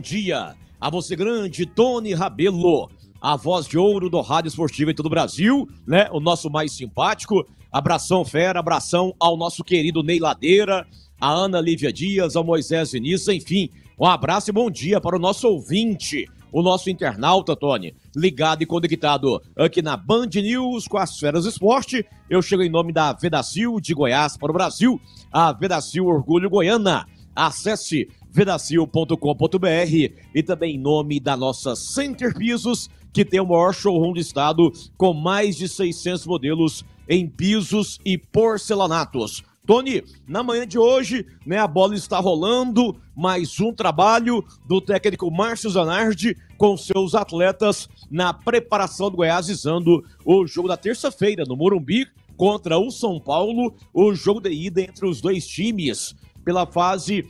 dia a você grande Tony Rabelo, a voz de ouro do Rádio Esportivo em todo o Brasil, né? O nosso mais simpático. Abração fera, abração ao nosso querido Ney Ladeira, a Ana Lívia Dias, ao Moisés Vinícius, enfim. Um abraço e bom dia para o nosso ouvinte, o nosso internauta, Tony, ligado e conectado aqui na Band News com as feras do esporte. Eu chego em nome da Vedacil de Goiás para o Brasil, a Vedacil Orgulho Goiana. Acesse vedacil.com.br e também em nome da nossa Center Pisos, que tem o maior showroom do estado com mais de 600 modelos em pisos e porcelanatos. Tony, na manhã de hoje, né, a bola está rolando, mais um trabalho do técnico Márcio Zanardi com seus atletas na preparação do Goiás, visando o jogo da terça-feira no Morumbi contra o São Paulo, o jogo de ida entre os dois times pela fase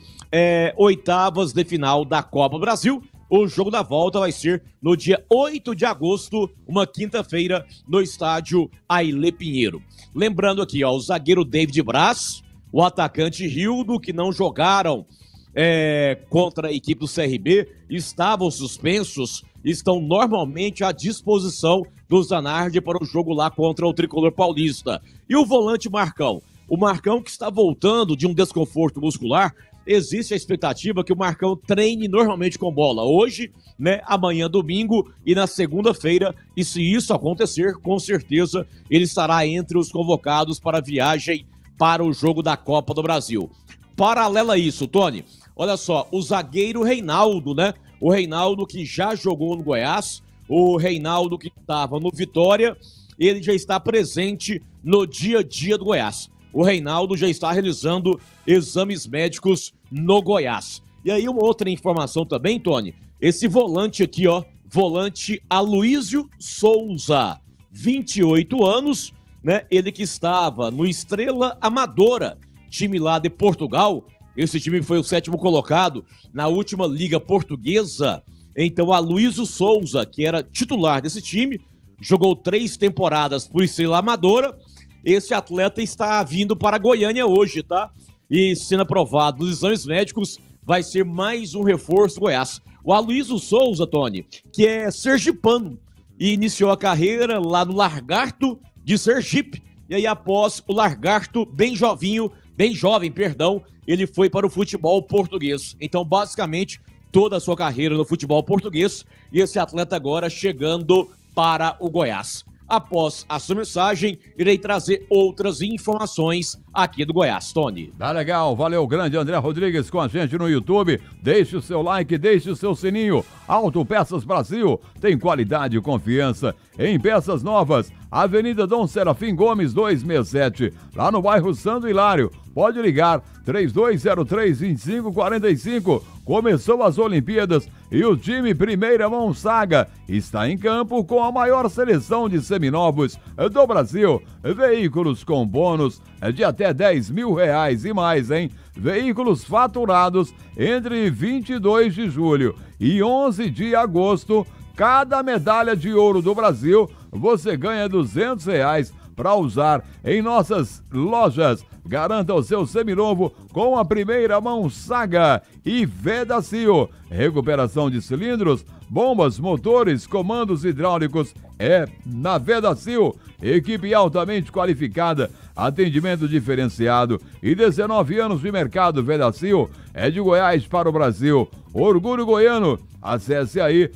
oitavas de final da Copa do Brasil. O jogo da volta vai ser no dia 8 de agosto, uma quinta-feira, no estádio Ailê Pinheiro. Lembrando aqui, ó, o zagueiro David Braz, o atacante Rildo, que não jogaram contra a equipe do CRB, estavam suspensos, estão normalmente à disposição do Zanardi para o jogo lá contra o Tricolor Paulista. E o volante Marcão? O Marcão, que está voltando de um desconforto muscular, existe a expectativa que o Marcão treine normalmente com bola hoje, né, amanhã domingo e na segunda-feira, e se isso acontecer, com certeza ele estará entre os convocados para a viagem para o jogo da Copa do Brasil. Paralelo a isso, Tony, olha só, o zagueiro Reinaldo, né, o Reinaldo que já jogou no Goiás, o Reinaldo que estava no Vitória, ele já está presente no dia a dia do Goiás. O Reinaldo já está realizando exames médicos no Goiás. E aí uma outra informação também, Tony, esse volante aqui, ó, volante Aloísio Souza, 28 anos, né, ele que estava no Estrela Amadora, time lá de Portugal, esse time foi o 7º colocado na última Liga Portuguesa. Então Aloísio Souza, que era titular desse time, jogou 3 temporadas por Estrela Amadora. Esse atleta está vindo para Goiânia hoje, tá? E sendo aprovado nos exames médicos, vai ser mais um reforço do Goiás. O Aloísio Souza, Tony, que é sergipano, e iniciou a carreira lá no Lagarto de Sergipe. E aí, após o Lagarto, bem jovem, ele foi para o futebol português. Então, basicamente, toda a sua carreira no futebol português. E esse atleta agora chegando para o Goiás. Após a sua mensagem, irei trazer outras informações aqui do Goiás, Tony. Tá legal, valeu, grande André Rodrigues com a gente no YouTube. Deixe o seu like, deixe o seu sininho. Autopeças Brasil tem qualidade e confiança em peças novas. Avenida Dom Serafim Gomes 267, lá no bairro Santo Hilário. Pode ligar, 3203-2545. Começou as Olimpíadas e o time Primeira Mão Saga está em campo com a maior seleção de seminovos do Brasil. Veículos com bônus de até R$10 mil e mais, hein? Veículos faturados entre 22 de julho e 11 de agosto. Cada medalha de ouro do Brasil você ganha R$200 para usar em nossas lojas. Garanta o seu seminovo com a Primeira Mão Saga e Vedacil. Recuperação de cilindros, bombas, motores, comandos hidráulicos é na Vedacil. Equipe altamente qualificada, atendimento diferenciado e 19 anos de mercado. Vedacil é de Goiás para o Brasil. Orgulho goiano. Acesse aí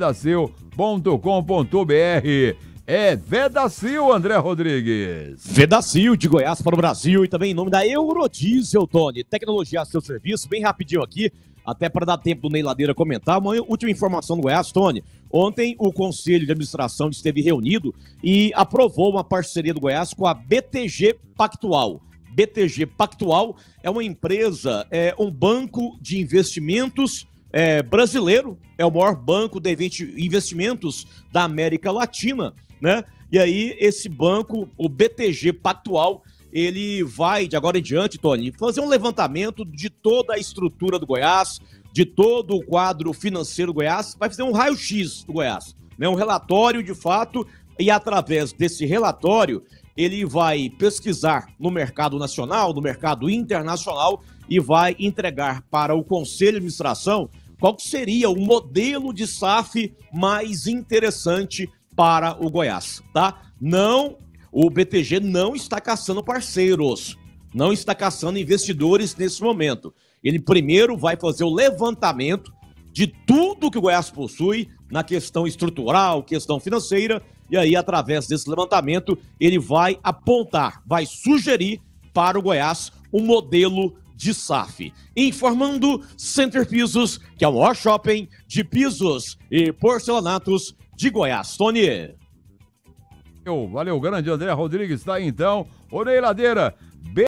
vedacil.com.br. É Vedacil, André Rodrigues. Vedacil, de Goiás para o Brasil, e também em nome da Eurodiesel, Tony. Tecnologia a seu serviço, bem rapidinho aqui, até para dar tempo do Ney Ladeira comentar. Uma última informação do Goiás, Tony. Ontem o Conselho de Administração esteve reunido e aprovou uma parceria do Goiás com a BTG Pactual. BTG Pactual é uma empresa, um banco de investimentos brasileiro, é o maior banco de investimentos da América Latina, né? E aí esse banco, o BTG Pactual, ele vai, de agora em diante, Tony, fazer um levantamento de toda a estrutura do Goiás, de todo o quadro financeiro do Goiás, vai fazer um raio-x do Goiás, né? Um relatório de fato, e através desse relatório, ele vai pesquisar no mercado nacional, no mercado internacional, e vai entregar para o Conselho de Administração qual que seria o modelo de SAF mais interessante para o Goiás, tá? Não, o BTG não está caçando parceiros, não está caçando investidores nesse momento. Ele primeiro vai fazer o levantamento de tudo que o Goiás possui na questão estrutural, questão financeira, e aí, através desse levantamento, ele vai apontar, vai sugerir para o Goiás um modelo de SAF. Informando Center Pisos, que é o maior shopping de pisos e porcelanatos de Goiás. Tony. Valeu, grande André Rodrigues, tá aí então. Ô Ney Ladeira,